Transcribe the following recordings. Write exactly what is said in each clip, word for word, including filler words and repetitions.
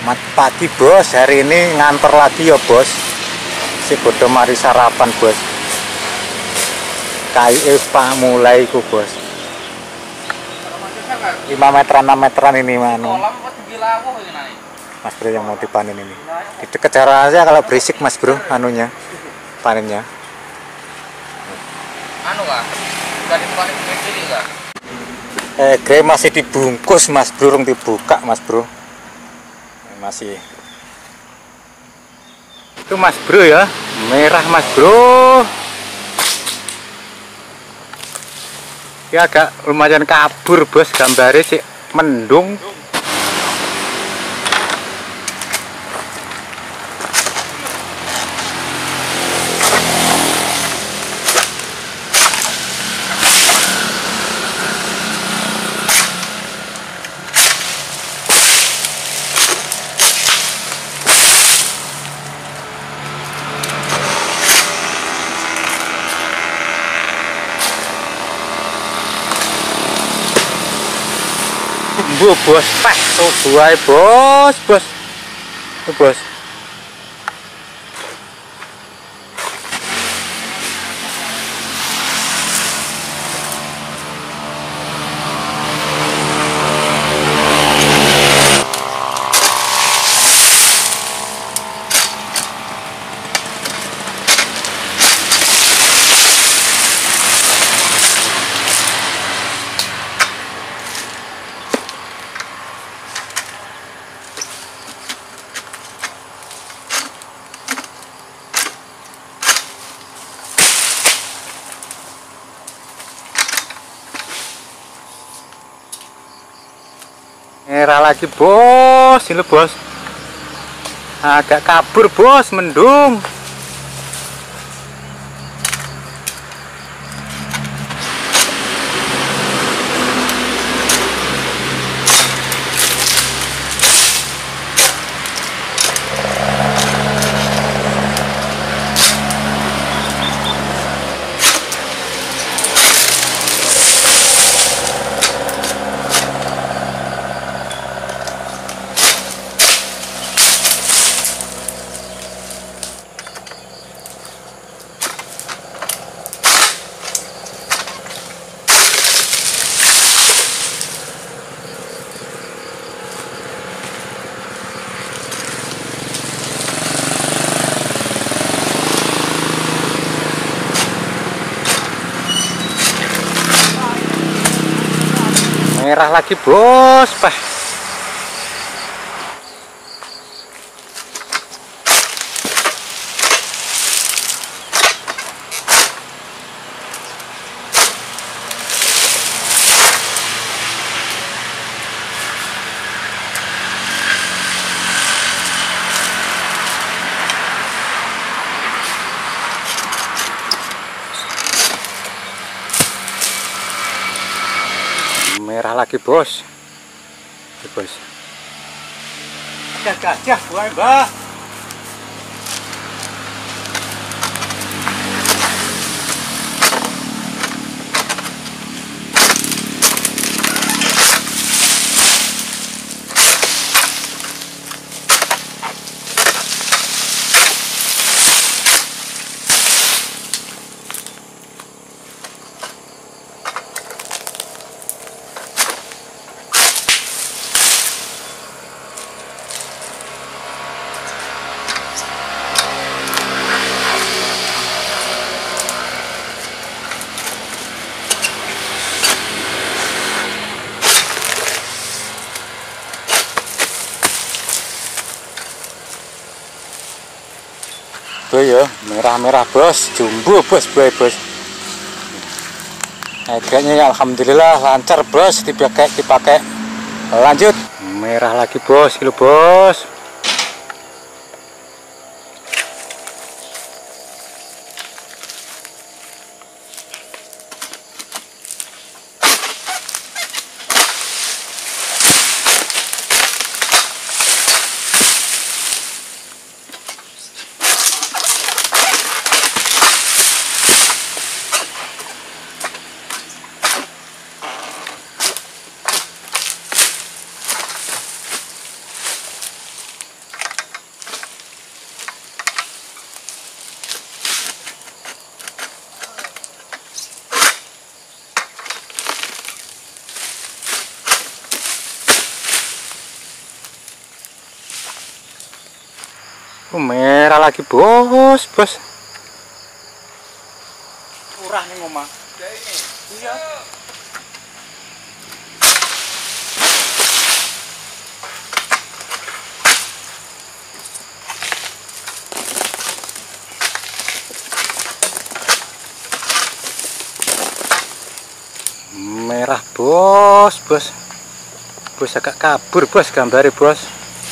Mat pagi bos, hari ini ngantor lagi ya bos. Si bodoh mari sarapan bos. K I E Pak mulai ku bos. lima meteran enam meteran ini manu. Mas bro yang mau dipanen ini. Di dekat jarak aja kalau berisik mas bro anunya panennya. Anu kah? Udah dipanen gede kah? Eh, grey masih dibungkus mas bro, belum dibuka mas bro. Masih. Itu mas bro ya, merah mas bro. Ya agak lumayan kabur bos, gambarnya sih mendung. Bu bos, pas tuh buai bos, bos, tuh bos. Merah lagi bos, ini bos. Agak kabur bos, mendung. Merah lagi bos, Pak. Merah lagi bos, bos. Gajah, buai mbak. Tuh ya, merah-merah bos, jumbo bos, boy bos. Harganya ya alhamdulillah lancar bos, dipakai dipakai. Lanjut, merah lagi bos, kilo bos. Oh, merah lagi bos, bos. Murah nih ngomong. Iya. Merah bos, bos. Bos agak kabur bos gambarnya bos.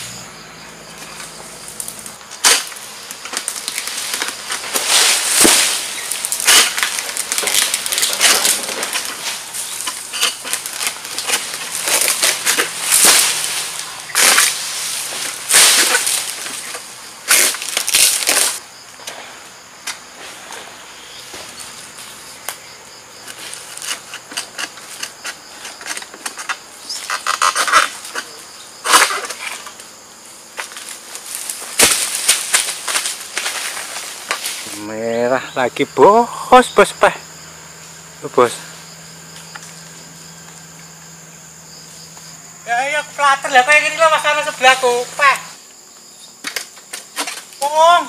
Merah lagi bos, bos peh. Tuh, bos. Ya iya aku pelater lah kayak gini lah masalah sebelahku, peh. Pong.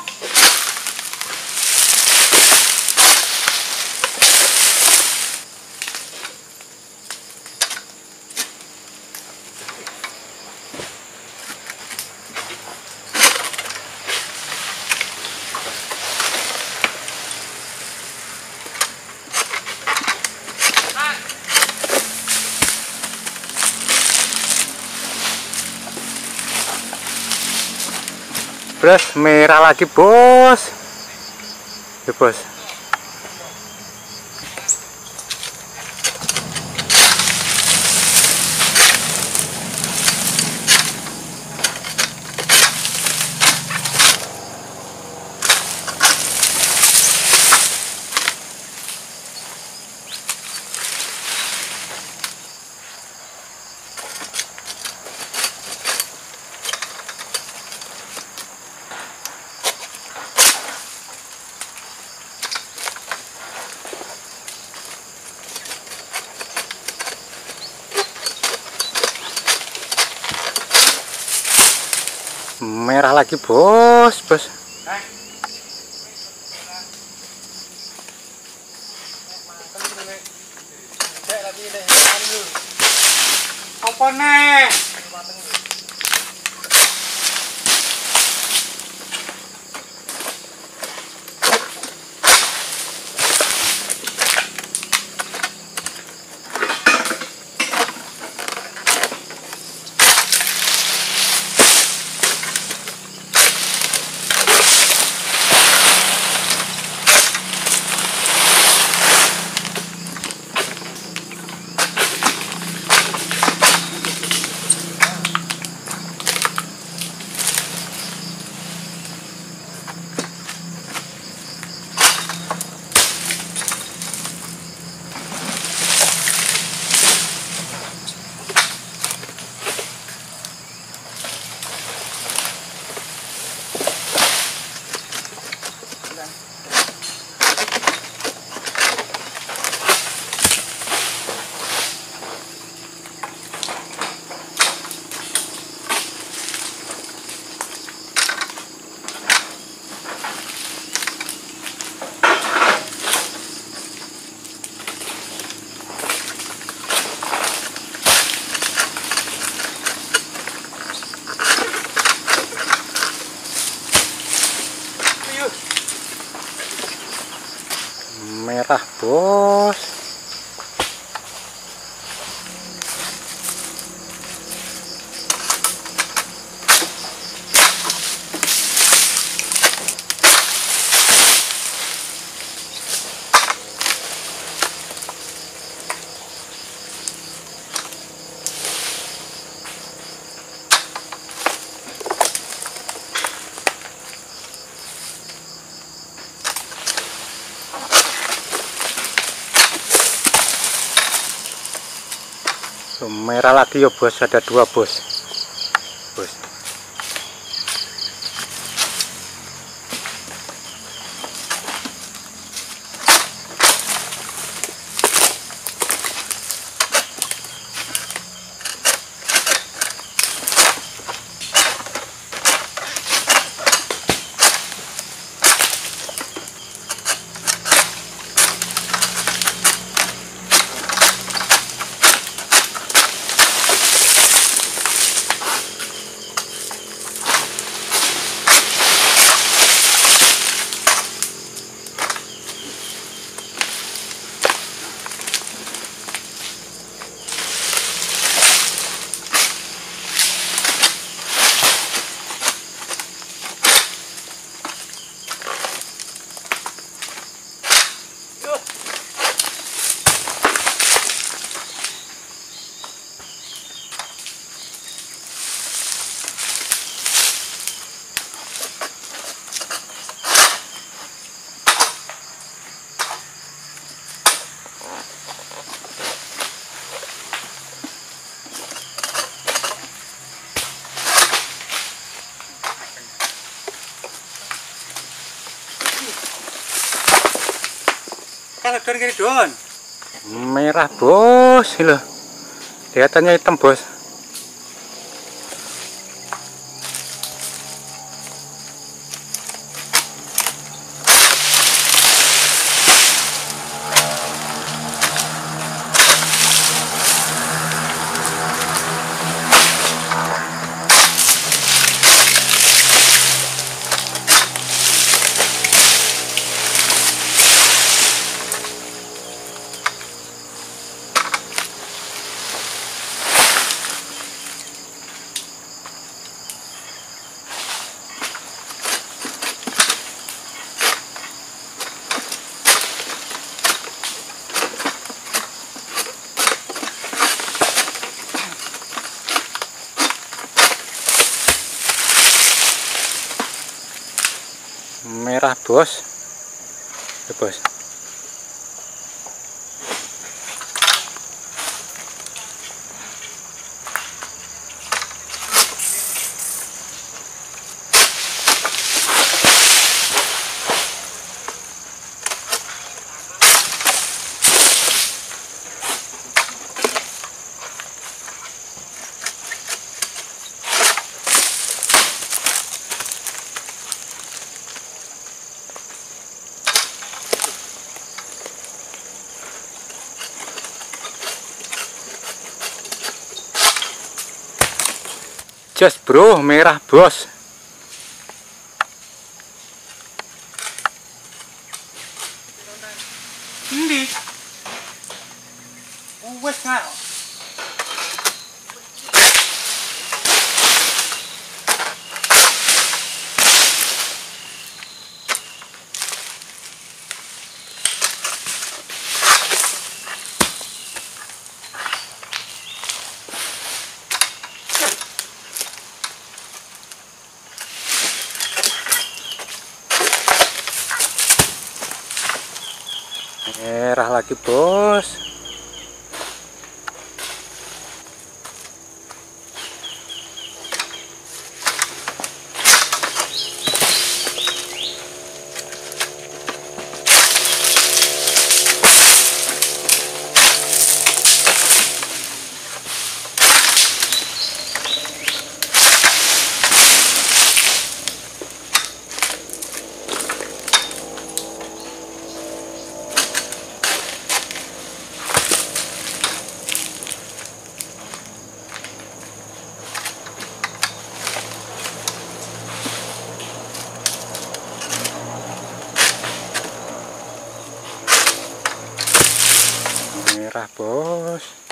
Bos, merah lagi bos. Ya bos. Merah lagi bos, bos. Apa nih? Merah bos. Merah lagi ya bos, ada dua bos. Bos. Tanggal don kiri don. Merah bos, loh. Kelihatannya hitam bos. Merah bos, ya bos. Jas bro, merah bos. Ndi? Wes nggak? Merah lagi bos. Merah bos.